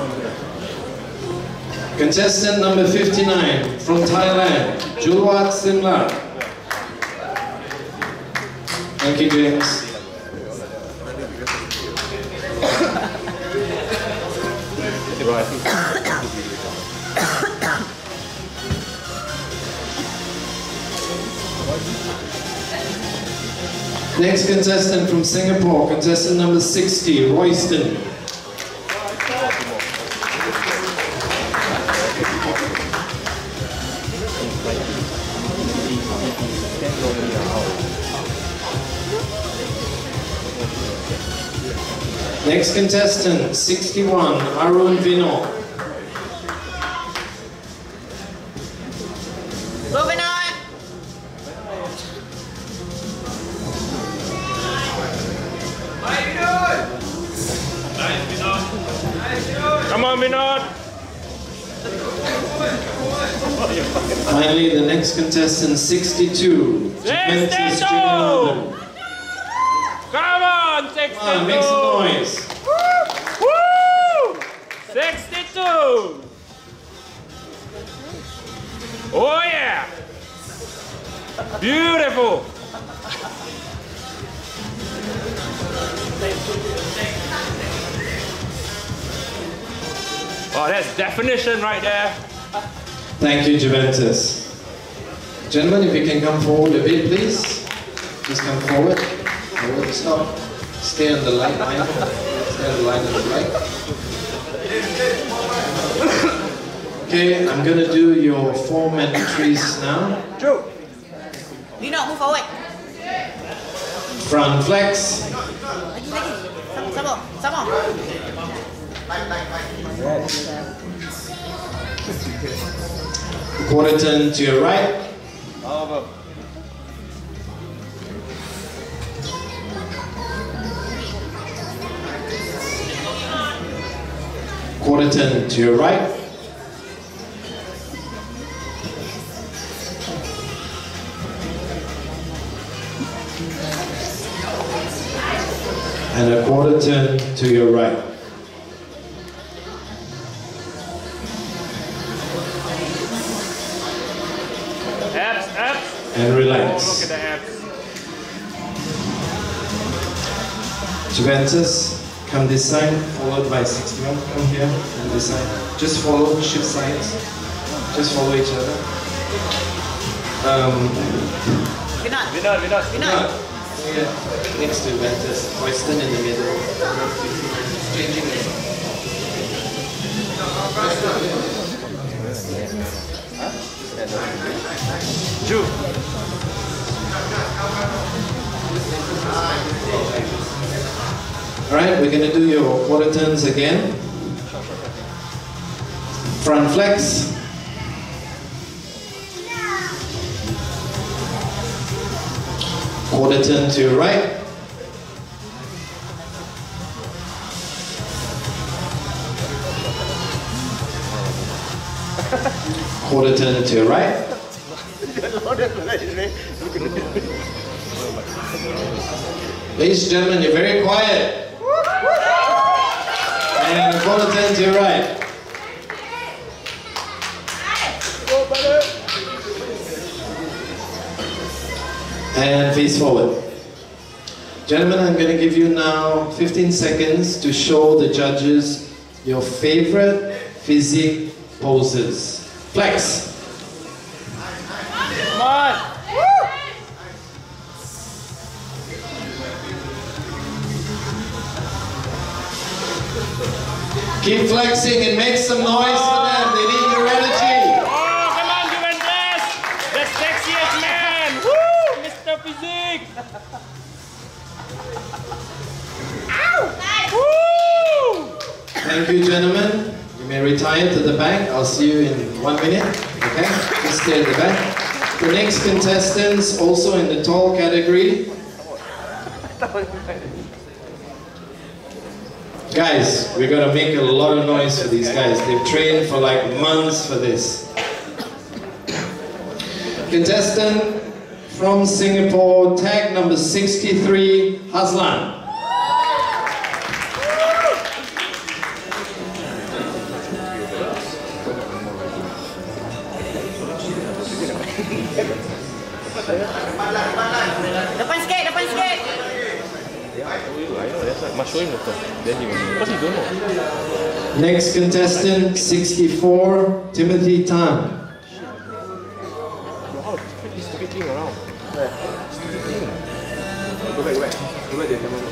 Contestant number 59 from Thailand, Julwat Simla. Thank you, James. Next contestant from Singapore, contestant number 60, Royston. Next contestant, 61, Arun Vino. Moving on. Come on, Vinod. Finally, the next contestant, 62, Juventus Junior. Come on, 62. Come on, make some noise. Woo! 62. Oh yeah. Beautiful. Oh, that's definition right there. Thank you, Juventus. Gentlemen, if you can come forward a bit, please. Just come forward. Forward, stop. Stay on the light line. Stay on the line of the light. Okay, I'm going to do your 4 mandatories now. Drew. You not move forward. Front flex. Some more. Quarter turn to your right. Quarter turn to your right. And a quarter turn to your right. Abs. And relax. Oh, look at the abs. Juventus, come this side, followed by 61. Come here, and this side. Just follow, shift sides. Just follow each other. Vinod. Yeah. Next to Juventus, Royston in the middle. Changing it. Drew. Alright, we're going to do your quarter turns again. Front flex. Quarter turn to your right. Quarter turn to your right. Ladies and gentlemen, you're very quiet. And a quarter turn to your right. And face forward. Gentlemen, I'm going to give you now 15 seconds to show the judges your favorite physique poses. Flex. Come on. Keep flexing and make some noise for them. They need your energy. Oh, come on, Juventus. The sexiest man. Woo, Mr. Physique. Ow. Woo. Thank you, gentlemen. You may retire to the back. I'll see you in 1 minute. Okay? Just stay at the back. The next contestants, also in the tall category. Guys, we're gonna make a lot of noise for these guys. They've trained for like months for this. Contestant from Singapore, tag number 63, Haszlan. Depan sikit, depan sikit. I know, that's like must show him later. Then he will, because he don't know. Next contestant, 64, Timothy Tan. Wow, this stupid thing around. Stupid thing. Go back. Go back there, come on.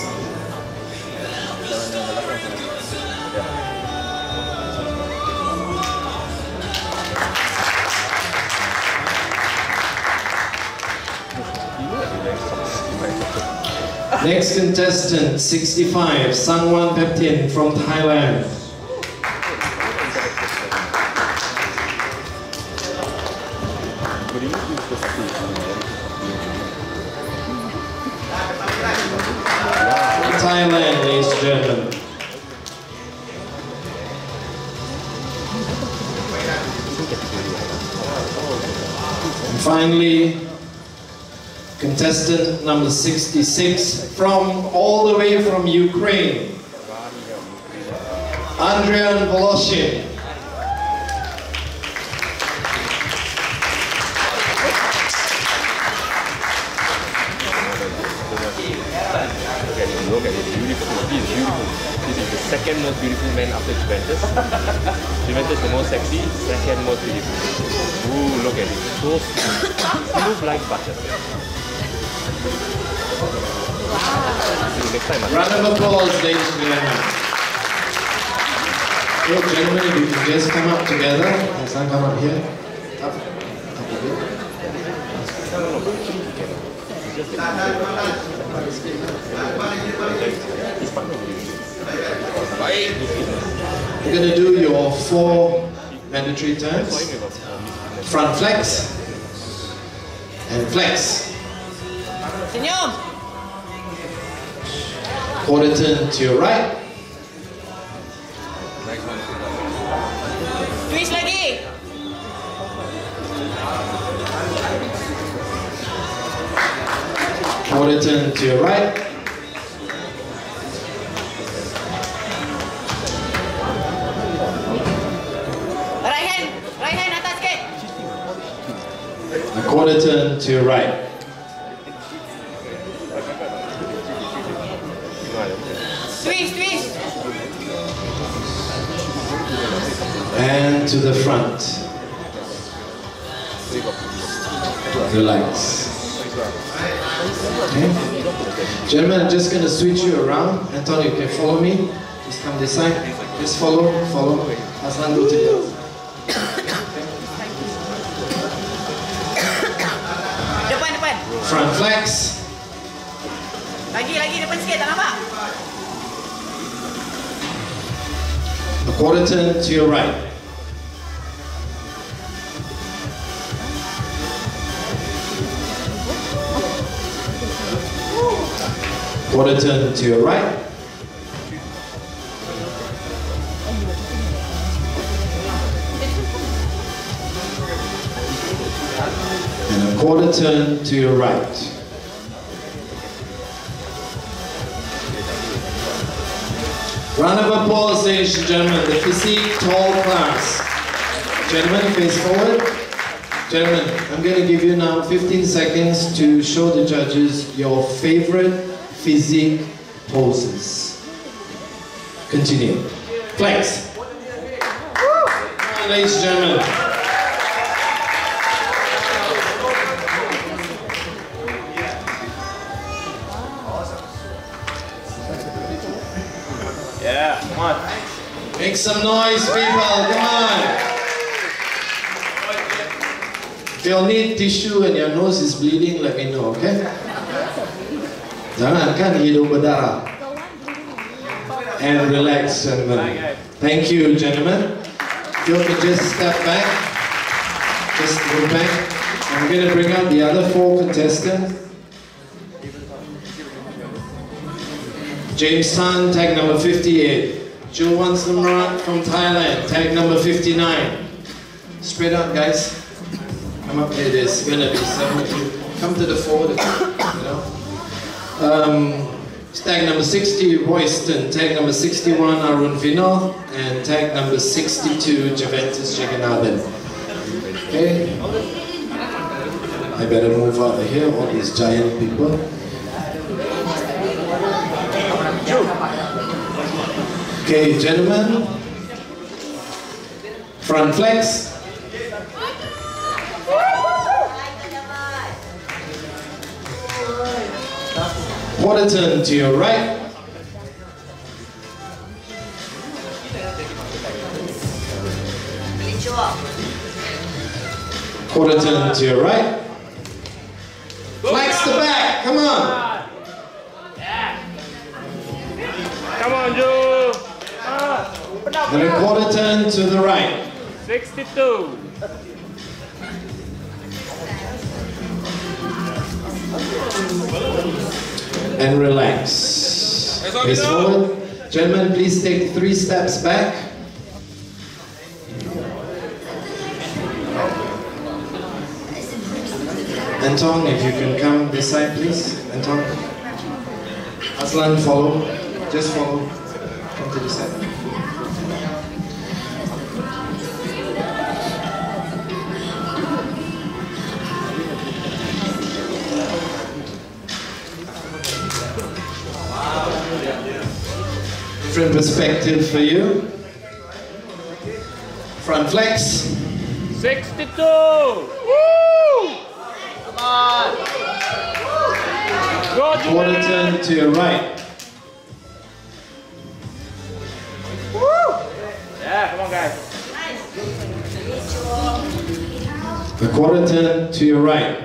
Next contestant, 65, Sangwan Peptin from Thailand. Thailand, ladies and gentlemen. And finally, contestant number 66, from all the way from Ukraine, Andrian Voloshin. Look at it, beautiful. He is beautiful. This is the second most beautiful man after Juventus. Juventus is the most sexy, second most beautiful. Ooh, look at it. So smooth like butter. Next time, Round of applause, ladies and gentlemen. Hey, gentlemen, if you can just come up together. Hassan, come up here. Up a bit. We're going to do your 4 mandatory turns. Front flex and flex. Senyum. Quarter turn to your right. Twist lagi. Quarter turn to your right. Right hand atas sikit. A quarter turn to your right. Twist. And to the front. Relax. Okay. Gentlemen, I'm just going to switch you around. Antonio, you can follow me. Just come this side. Just follow. Haszlan, go to the other. Depan. Front flex. Lagi depan sikit, tak nampak? A quarter turn to your right. Quarter turn to your right. And a quarter turn to your right. Round of applause, ladies and gentlemen, the physique tall class. Gentlemen, face forward. Gentlemen, I'm going to give you now 15 seconds to show the judges your favorite physique poses. Continue. Flex. Ladies and gentlemen. Yeah, come on. Make some noise, people. Come on. If you'll need tissue and your nose is bleeding, let me know, okay? Jangan kan hidung berdarah. And relax, gentlemen. Thank you, gentlemen. If you can just step back. Just move back. I'm going to bring out the other 4 contestants. James Tan, tag number 58. Julwan Samrat from Thailand, tag number 59. Spread out, guys. Come up here, there's going to be 70. Come to the fore, you know. Tag number 60, Royston. Tag number 61, Arun Vinod. And tag number 62, Juventus Jagannathan. Okay? I better move out of here, all these giant people. Okay, gentlemen. Front flex. Quarter turn to your right. Quarter turn to your right. Flex the back, come on. Come on, Joe. Then a quarter turn to the right. 62. And relax. Face forward. Gentlemen, please take 3 steps back. Anton, if you can come this side, please. Anton. Haszlan, follow. Just follow. Come to this side. Different perspective for you. Front flex. 62. Woo! Come on. Go, Quarter turn to your right. Woo! Yeah, come on, guys. A quarter turn to your right.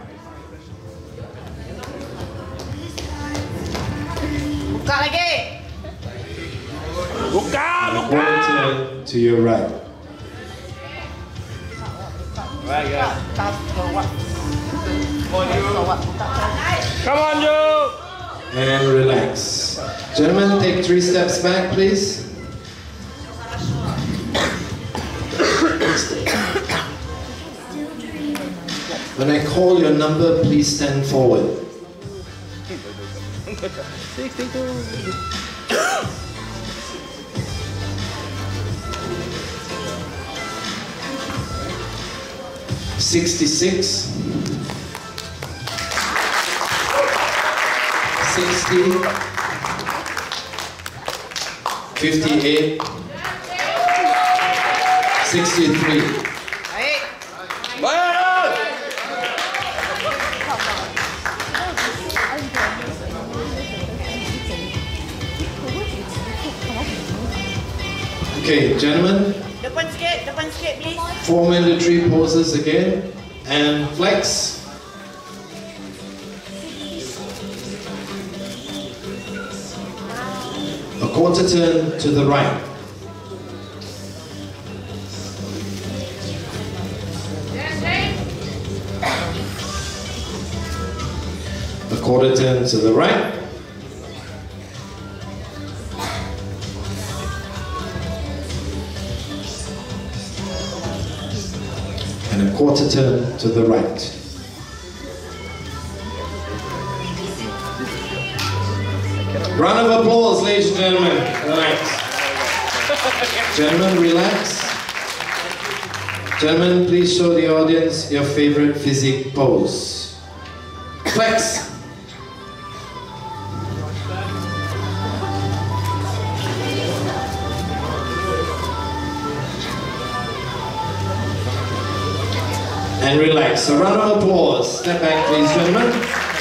Buka lagi. Buka, buka. Quarter turn to your right. Right, guys. Come on, Joe. And relax. Gentlemen, take 3 steps back, please. When I call your number, please stand forward. 66, 60, 58, 63. Baik. Okay, gentlemen, Depan sikit please. 4 mandatory poses again, and flex. A quarter turn to the right. A quarter turn to the right. And a quarter turn to the right. Round of applause, ladies and gentlemen. Relax. Gentlemen, relax. Gentlemen, please show the audience your favorite physique pose. Flex. And relax. A round of applause. Step back, please, gentlemen.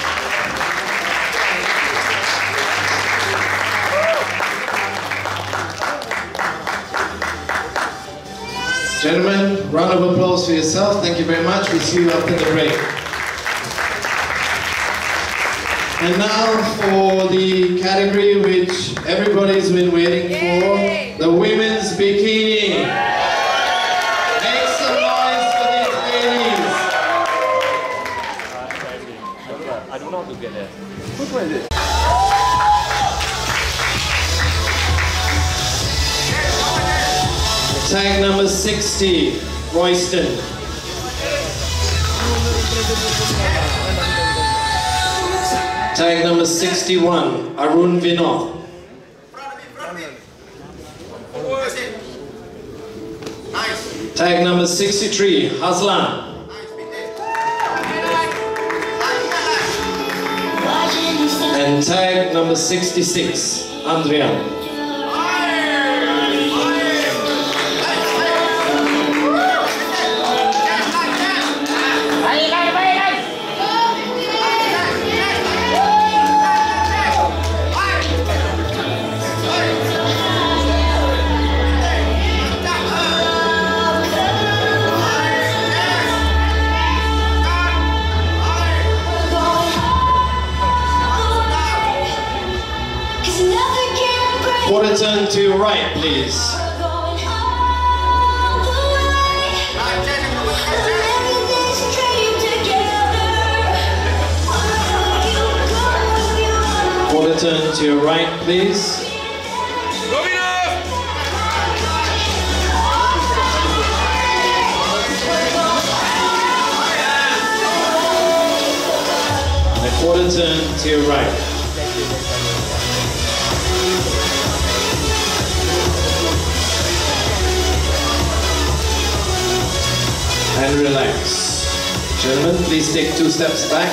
Gentlemen, round of applause for yourself. Thank you very much. We'll see you after the break. And now for the category which everybody's been waiting for, the women's bikini. Make some noise for these ladies. I don't know how to get there. Which one is it? Tag number 60, Royston. Tag number 61, Arun Vinod. Tag number 63, Haszlan. And tag number 66, Andrian. Quarter turn to your right, please. Quarter turn to your right, please. And quarter turn to your right. And relax. Gentlemen, please take 2 steps back.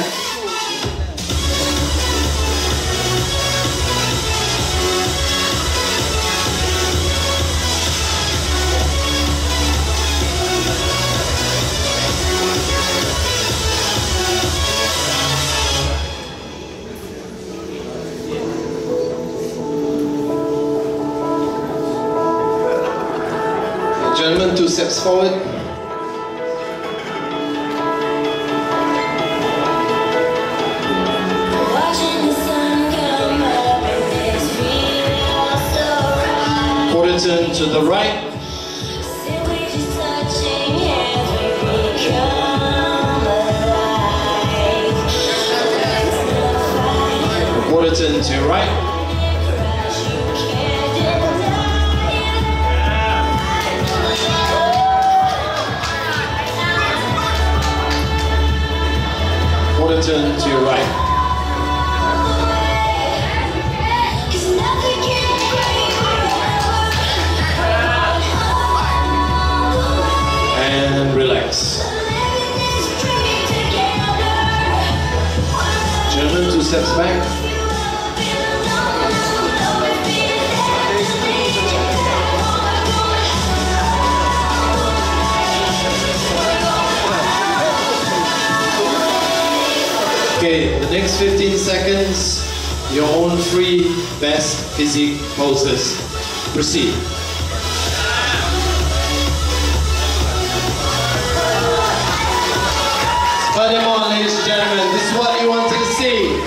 Gentlemen, 2 steps forward. Turn to the right. Quarter turn to your right. Quarter turn to your right. And relax. Gentlemen, 2 steps back. Okay, the next 15 seconds, your own free best physique poses. Proceed. Furthermore, ladies and gentlemen, this is what you wanted to see.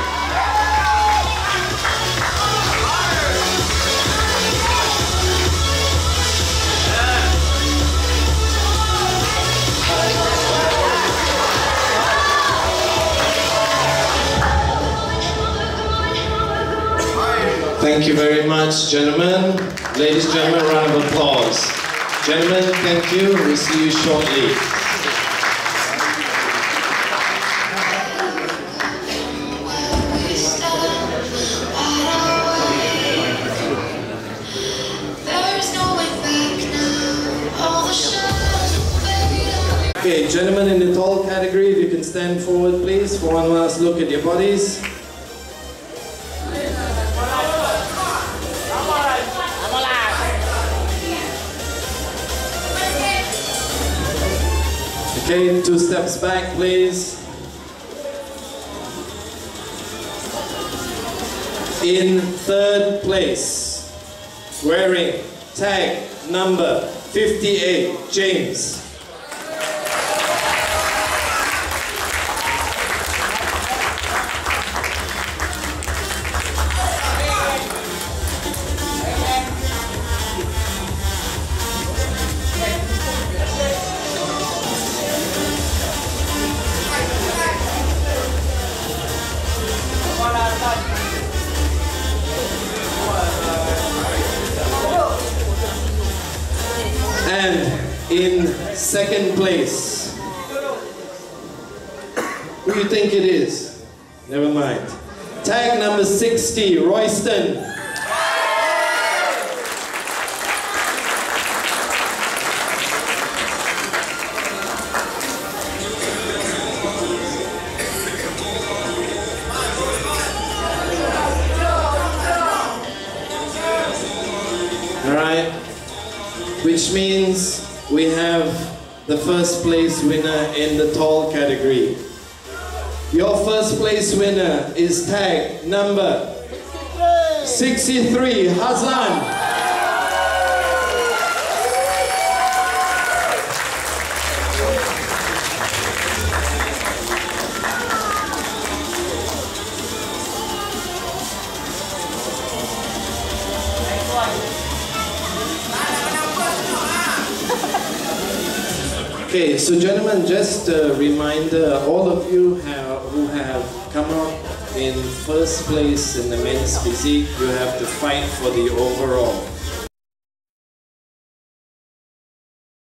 Thank you very much, gentlemen. Ladies and gentlemen, a round of applause. Gentlemen, thank you. We'll see you shortly. Okay, gentlemen in the tall category, if you can stand forward please for one last look at your bodies. Okay, 2 steps back please. In 3rd place, wearing tag number 58, James. And in 2nd place, who do you think it is? Never mind. Tag number 60, Royston. which means we have the first place winner in the tall category. Your first place winner is tag number 63, Haszlan. Okay, so gentlemen, just a reminder, all of you who have come out in first place in the men's physique, you have to fight for the overall.